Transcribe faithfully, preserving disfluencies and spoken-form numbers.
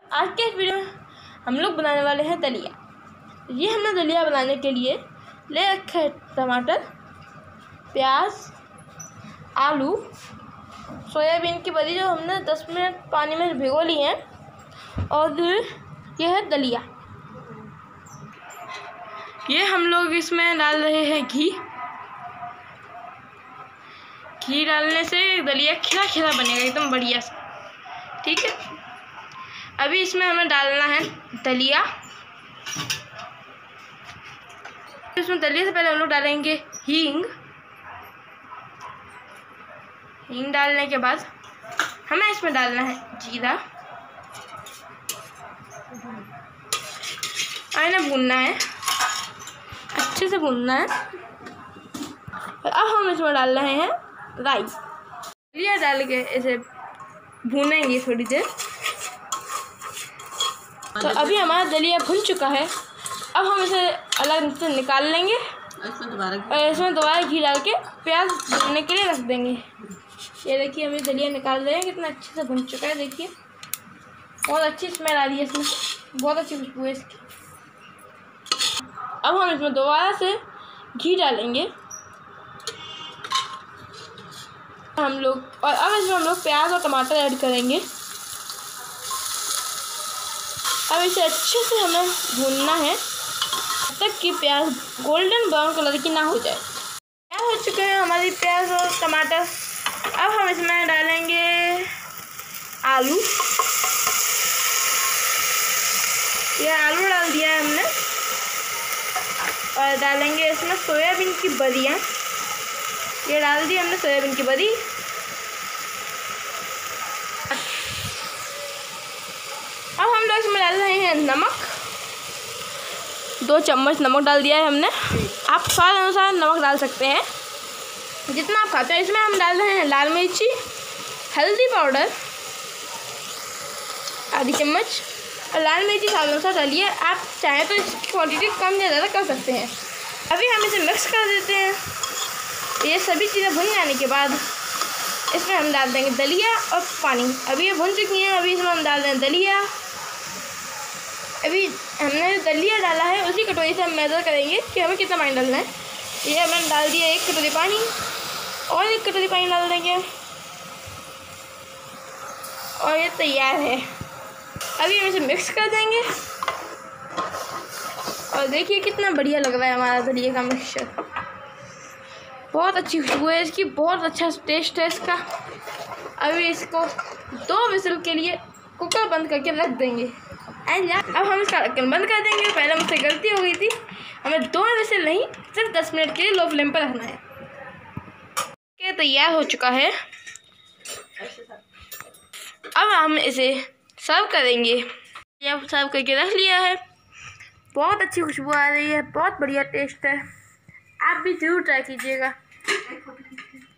आज के इस वीडियो में हम लोग बनाने वाले हैं दलिया। ये हमने दलिया बनाने के लिए ले रखे टमाटर, प्याज, आलू, सोयाबीन की बड़ी जो हमने दस मिनट पानी में भिगो ली है, और ये है दलिया। ये हम लोग इसमें डाल रहे हैं घी। घी डालने से दलिया खिला खिला बनेगा एकदम बढ़िया सा, ठीक है। अभी इसमें हमें डालना है दलिया। इसमें दलिया से पहले हम लोग डालेंगे हींग। हींग डालने के बाद हमें इसमें डालना है जीरा। इन्हें भूनना है, अच्छे से भूनना है। अब हम इसमें डाल रहे हैं राई। दलिया डाल के इसे भूनेंगे थोड़ी देर। तो अभी हमारा दलिया भुन चुका है। अब हम इसे अलग से निकाल लेंगे और इसमें दोबारा घी डाल के प्याज भूनने के लिए रख देंगे। ये देखिए, हम ये दलिया निकाल रहे हैं, कितना अच्छे से भुन चुका है। देखिए, बहुत अच्छी स्मेल आ रही है इसमें, बहुत अच्छी खुशबू है इसकी। अब हम इसमें दोबारा से घी डालेंगे हम लोग, और अब इसमें हम लोग प्याज और टमाटर ऐड करेंगे। अब इसे अच्छे से हमें भूनना है जब तक कि प्याज गोल्डन ब्राउन कलर की ना हो जाए। तैयार हो चुके हैं हमारी प्याज और टमाटर। अब हम इसमें डालेंगे आलू। ये आलू डाल दिया है हमने, और डालेंगे इसमें सोयाबीन की बड़ियाँ। ये डाल दी हमने सोयाबीन की बड़ी। अब हम लोग इसमें डाल रहे हैं नमक। दो चम्मच नमक डाल दिया है हमने। आप स्वाद अनुसार नमक डाल सकते हैं जितना आप खाते हैं। इसमें हम डाल रहे हैं लाल मिर्ची, हल्दी पाउडर आधी चम्मच, और लाल मिर्ची स्वाद अनुसार डालिए। आप चाहें तो इसकी क्वांटिटी कम या ज़्यादा कर सकते हैं। अभी हम इसे मिक्स कर देते हैं। ये सभी चीज़ें भुन जाने के बाद इसमें हम डाल देंगे दलिया और पानी। अभी ये भुन चुकी हैं। अभी इसमें हम डाल दें दलिया। अभी हमने दलिया डाला है, उसी कटोरी से हम मेज़र करेंगे कि हमें कितना पानी डालना है। ये हमने डाल दिया एक कटोरी पानी, और एक कटोरी पानी डाल देंगे, और ये तैयार है। अभी हम इसे मिक्स कर देंगे, और देखिए कितना बढ़िया लग रहा है हमारा दलिया का मिक्सचर। बहुत अच्छी खुशबू है इसकी, बहुत अच्छा टेस्ट है इसका। अभी इसको दो विसल के लिए कुकर बंद करके रख देंगे। एंड अब हम इसका ढक्कन बंद कर देंगे। पहले मुझसे गलती हो गई थी, हमें दो विसल नहीं सिर्फ दस मिनट के लिए लो फ्लेम पर रखना है। ये तैयार हो चुका है। अब हम इसे सर्व करेंगे। यह सर्व करके रख लिया है। बहुत अच्छी खुशबू आ रही है, बहुत बढ़िया टेस्ट है। आप भी ज़रूर ट्राई कीजिएगा।